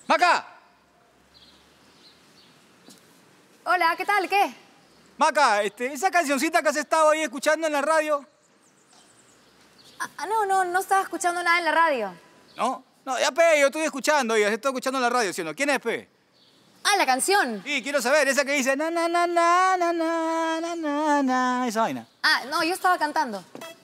¡Maca! Hola, ¿qué tal? ¿Qué? Maca, esa cancioncita que has estado ahí escuchando en la radio. No estaba escuchando nada en la radio. ¿No? No, ya, pe, yo estoy escuchando, oiga, estoy escuchando en la radio, ¿sí o no? ¿Quién es, pe? La canción. Sí, quiero saber, esa que dice na na na na na na na na na, esa vaina. No, yo estaba cantando.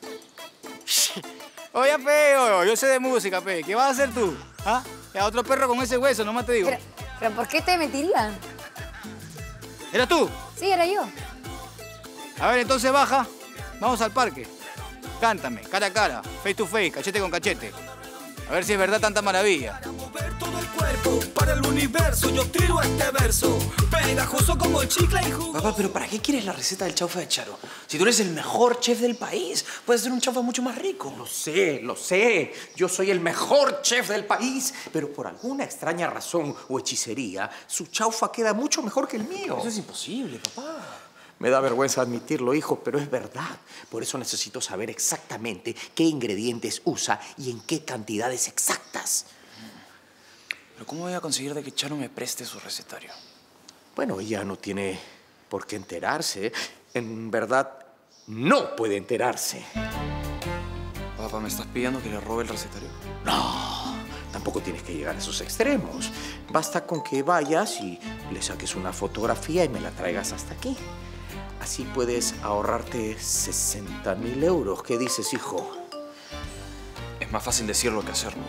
Oye, pe, yo sé de música, pe. ¿Qué vas a hacer tú? ¿Ah? Ya, otro perro con ese hueso, nomás te digo. Pero ¿por qué te mentirían? ¿Eras tú? Sí, era yo. A ver, entonces baja. Vamos al parque. Cántame, cara a cara, face to face, cachete con cachete. A ver si es verdad tanta maravilla. Para mover todo el cuerpo, para el universo, yo tiro este verso. Pegajoso como el chicle y jugo. Papá, ¿pero para qué quieres la receta del chaufa de Charo? Si tú eres el mejor chef del país, puedes hacer un chaufa mucho más rico. Lo sé. Yo soy el mejor chef del país. Pero por alguna extraña razón o hechicería, su chaufa queda mucho mejor que el mío. Eso es imposible, papá. Me da vergüenza admitirlo, hijo, pero es verdad. Por eso necesito saber exactamente qué ingredientes usa y en qué cantidades exactas. ¿Pero cómo voy a conseguir de que Charo me preste su recetario? Bueno, ella no tiene por qué enterarse. En verdad, no puede enterarse. Papá, ¿me estás pidiendo que le robe el recetario? No, tampoco tienes que llegar a esos extremos. Basta con que vayas y le saques una fotografía y me la traigas hasta aquí. Así puedes ahorrarte 60.000 euros. ¿Qué dices, hijo? Es más fácil decirlo que hacerlo.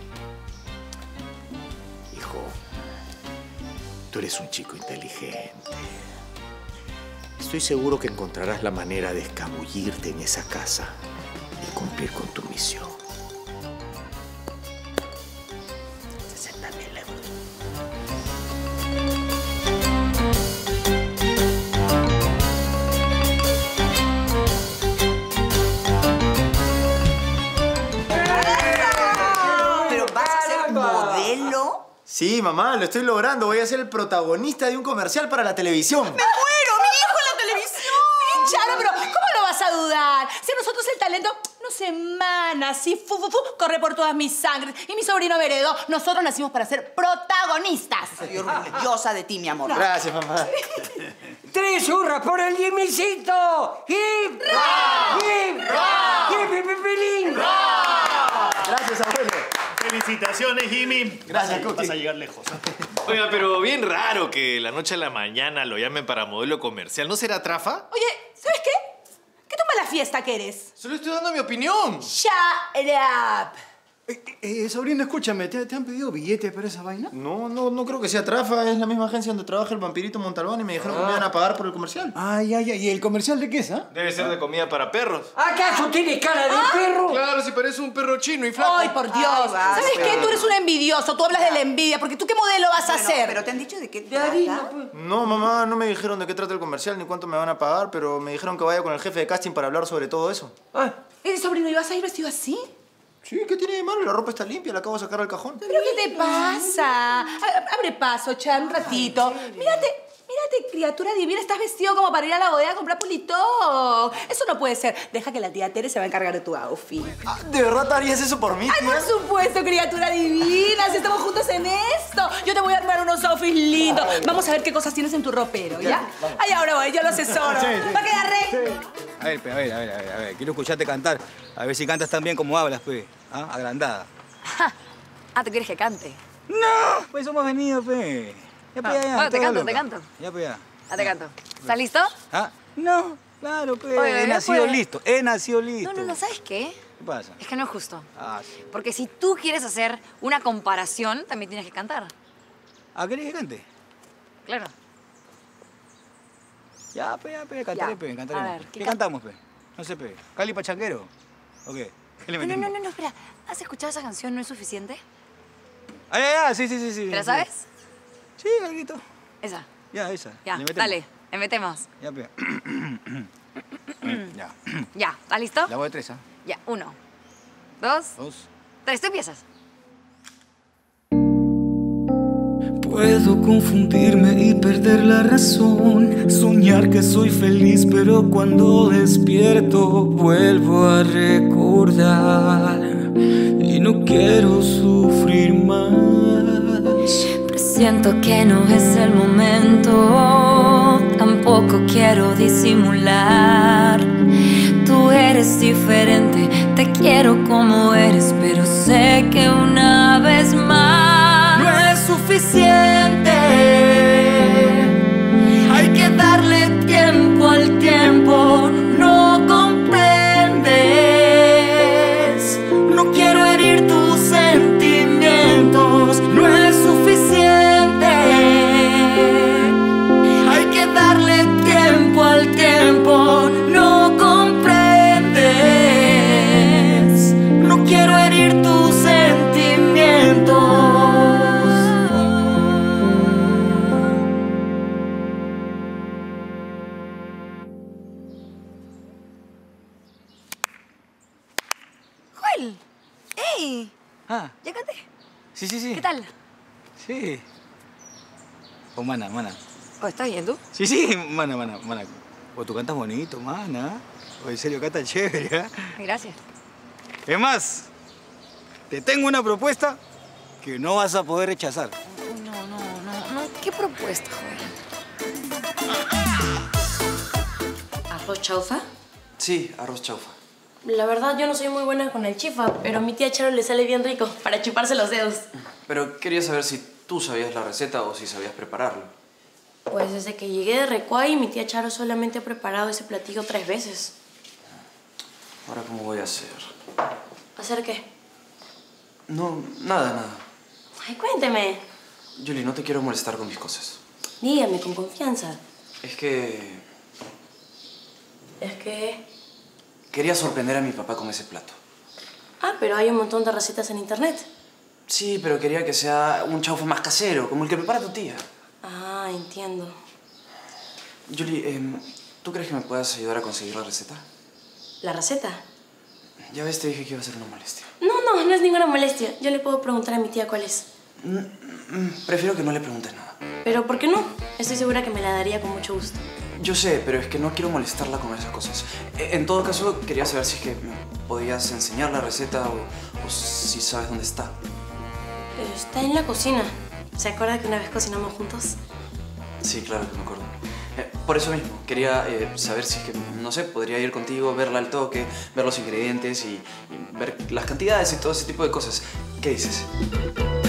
Hijo, tú eres un chico inteligente. Estoy seguro que encontrarás la manera de escabullirte en esa casa y cumplir con tu misión. 60.000 euros. ¿Pero vas a ser modelo? Sí, mamá, lo estoy logrando. Voy a ser el protagonista de un comercial para la televisión. ¡Me muero! ¡Mi hijo en la televisión! Sí, Charo, pero ¿cómo lo vas a dudar? Si a nosotros el talento nos emana así, corre por todas mis sangres. Y mi sobrino me heredó. Nosotros nacimos para ser protagonistas. Estoy orgullosa de ti, mi amor. Gracias, mamá. 3 hurras por el Jimmycito. ¡Hip! ¡Ra! ¡Hip! ¡Ra! ¡Hip, hip, Gracias, abuelo. Felicitaciones, Jimmy. Gracias, Cookie. Vas a llegar lejos. Oiga, pero bien raro que la noche a la mañana lo llamen para modelo comercial. ¿No será trafa? Oye, ¿sabes qué? ¿Qué toma la fiesta que eres? Solo estoy dando mi opinión. Shut up. Sobrino, escúchame, ¿te han pedido billetes para esa vaina? No creo que sea trafa. Es la misma agencia donde trabaja el vampirito Montalbán y me dijeron que me iban a pagar por el comercial. Ya. ¿Y el comercial de qué es, ah? Debe ser de comida para perros. ¿Acaso tiene cara de perro? Claro, si parece un perro chino y flaco. Ay, por Dios. Ay, basta. ¿Sabes qué? Tú eres un envidioso. Tú hablas de la envidia. Porque tú, ¿qué modelo vas a hacer? Pero te han dicho de qué De harina, trata. pues. No, mamá, no me dijeron de qué trata el comercial ni cuánto me van a pagar, pero me dijeron que vaya con el jefe de casting para hablar sobre todo eso. ¿Eres sobrino y vas a ir vestido así? Sí, ¿qué tiene de malo? La ropa está limpia, la acabo de sacar al cajón. ¿Pero qué te pasa? Abre paso, Chan, un ratito. Mírate, criatura divina. Estás vestido como para ir a la bodega a comprar pulitón. Eso no puede ser. Deja que la tía Tere se va a encargar de tu outfit. ¿De verdad te harías eso por mí, ¡Ay, tía? por supuesto, criatura divina! Si estamos juntos en esto. Yo te voy a armar unos outfits lindos. Vamos a ver qué cosas tienes en tu ropero, ¿ya? Ay, ahora voy, yo lo asesoro. ¿Va a quedar rey? A ver. Quiero escucharte cantar. A ver si cantas tan bien como hablas, pe. ¿Ah? Agrandada. ¿Tú quieres que cante? ¡No! Pues hemos venido, pe. Ya, pe, ya. Bueno, te toda canto, loca. te canto. Ya, pe, ya. Te canto. ¿Estás listo? ¿Ah? No, claro, pe. Oye, He ya nacido fue. listo. No, ¿sabes qué? ¿Qué pasa? Es que no es justo. Sí. Porque si tú quieres hacer una comparación, también tienes que cantar. ¿Querés que cante? Claro. Ya, cantaré, Ya. pe, cantaremos. A ver, ¿qué ¿qué cantamos, pe? No sé, pe. ¿Cali Pachanguero? ¿O qué? ¿Qué le metimos? No, espera. ¿Has escuchado esa canción? ¿No es suficiente? Sí. ¿Te la sabes? Sí, algo. Esa. Ya, esa. Ya, Le metemos. dale. Le metemos. Ya, pe. Ya. Ya, ¿estás listo? La voy de 3, ¿ah? Ya, 1, 2, 2. 3. Tú empiezas. Puedo confundirme y perder la razón, soñar que soy feliz, pero cuando despierto vuelvo a recordar y no quiero sufrir más. Siento que no es el momento, tampoco quiero disimular. Tú eres diferente, te quiero como eres, pero sé que una vez más no es suficiente. Hay que darle tiempo al tiempo, no comprendes. No quiero herir tus sentimientos, no es suficiente. Hay que darle tiempo al tiempo, no comprendes. No quiero herir tus sentimientos. Joel, ¡ey! Ah, ¿Ya canté? sí, sí, sí. ¿Qué tal? Sí. Oh, mana. Oh, ¿estás bien tú? Sí, sí, mana. Oh, tú cantas bonito, mana. Oh, en serio, cantas chévere, ¿eh? Gracias. Es más, te tengo una propuesta que no vas a poder rechazar. No. ¿Qué propuesta, Joel? ¿Arroz chaufa? Sí, arroz chaufa. La verdad, yo no soy muy buena con el chifa, pero a mi tía Charo le sale bien rico para chuparse los dedos. Pero quería saber si tú sabías la receta o si sabías prepararlo. Pues desde que llegué de Recuay, mi tía Charo solamente ha preparado ese platillo 3 veces. ¿Ahora cómo voy a hacer? ¿Hacer qué? No, nada. Ay, cuénteme. Julie, no te quiero molestar con mis cosas. Dígame con confianza. Es que Es que... quería sorprender a mi papá con ese plato. Ah, pero hay un montón de recetas en internet. Sí, pero quería que sea un chaufa más casero, como el que prepara tu tía. Ah, entiendo. Julie, ¿tú crees que me puedas ayudar a conseguir la receta? ¿La receta? Ya ves, te dije que iba a ser una molestia. No es ninguna molestia. Yo le puedo preguntar a mi tía cuál es. Prefiero que no le preguntes nada. ¿Pero por qué no? Estoy segura que me la daría con mucho gusto. Yo sé, pero es que no quiero molestarla con esas cosas. En todo caso, quería saber si es que me podías enseñar la receta o si sabes dónde está. Está en la cocina. ¿Se acuerda que una vez cocinamos juntos? Sí, claro que me acuerdo. Por eso mismo, quería saber si es que, no sé, podría ir contigo, verla al toque, ver los ingredientes y ver las cantidades y todo ese tipo de cosas. ¿Qué dices?